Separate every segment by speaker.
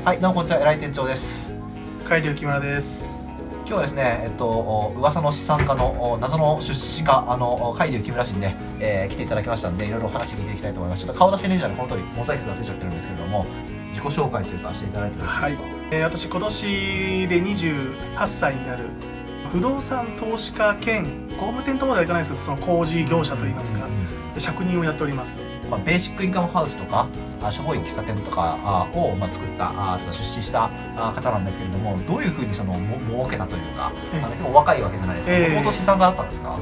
Speaker 1: はい、どうもこんにちは、偉い店長です。
Speaker 2: 海流木村です。
Speaker 1: 今日はですね、噂の資産家の謎の出資家、海流木村氏にね、来ていただきましたんで、いろいろ話聞いていきたいと思います。ちょっと顔出し NG なので、この通りモザイクがついちゃってるんですけれども、自己紹介というかしていただいてよろしいですか？
Speaker 2: はい、私今年で28歳になる不動産投資家兼工務店とまではいかないですけど、その工事業者といいますか、職人をやっております。
Speaker 1: ベーシックインカムハウスとかしょぼい喫茶店とかを作った出資した方なんですけれども、どういうふうに儲けたというか、結構若いわけじゃないですか。もともと資産家だったんですか？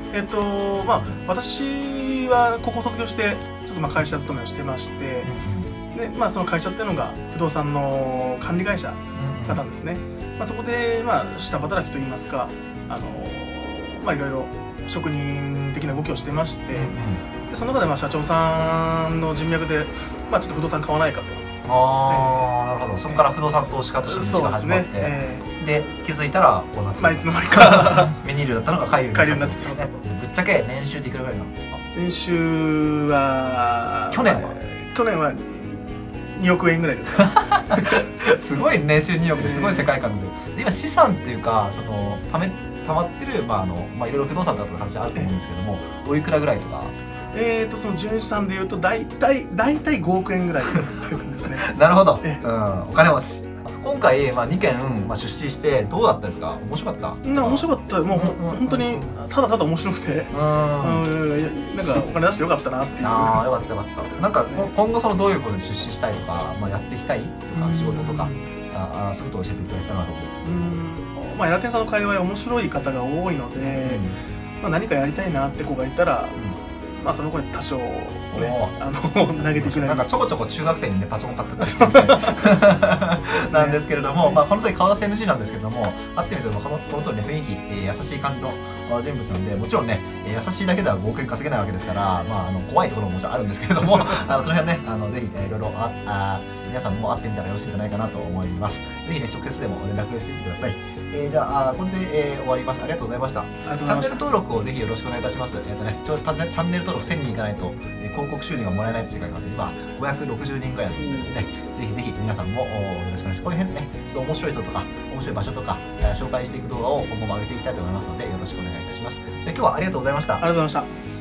Speaker 2: 私は高校卒業してちょっと会社勤めをしてまして、でその会社っていうのが不動産の管理会社だったんですね。そこで下働きといいますか、いろいろ職人的な動きをしてまして、でその中で社長さんの人脈でちょっと不動産買わないかと。
Speaker 1: なるほど。そこから不動産投資家として道が始まって、で気づいたらこうなって、
Speaker 2: いつの間にか
Speaker 1: ミニールだったのが海流になって
Speaker 2: しまった。
Speaker 1: ぶっちゃけ年収っていくらぐらいなのですか？
Speaker 2: 年収は去年は2億円ぐらいですか。
Speaker 1: すごい年収2億ですごい世界観で、今資産っていうかたまってるいろいろ不動産とかの話あると思うんですけども、おいくらぐらいとか？
Speaker 2: その純資産でいうと大体5億円ぐらいというかですね。
Speaker 1: なるほど。お金持ち。今回2件出資してどうだったですか？面白かった？
Speaker 2: 面白かった。もう本当にただただ面白くて、なんかお金出してよかったなっていう。
Speaker 1: よかったよかった。なんか今後どういうことに出資したいとか、やっていきたいとか、仕事とかそういうことを教えていただきたいなと思うんですけど。
Speaker 2: エラテンさんの界隈面白い方が多いので、何かやりたいなって子がいたら、その子に多少投げていきながら、
Speaker 1: なんかちょこちょこ中学生にねパソコン買ってたりなんですけれども、この時顔出し NG なんですけれども、会ってみてもこの通りね雰囲気優しい感じの人物なんで、もちろんね優しいだけでは5億円稼げないわけですから、怖いところももちろんあるんですけれども、その辺ねぜひいろいろ皆さんも会ってみたらよろしいんじゃないかなと思います。ぜひね直接でも連絡してみてください。じゃあこれで終わります。ありがとうございました。チャンネル登録をぜひよろしくお願いいたします。チャンネル登録1000人いかないと広告収入がもらえないっていう世界があって、今560人ぐらいなのでですね、ぜひぜひ皆さんもよろしくお願いします。こういう辺ね面白い人とか面白い場所とか紹介していく動画を今後も上げていきたいと思いますので、よろしくお願いいたします。今日はありがとうございました。
Speaker 2: ありがとうございました。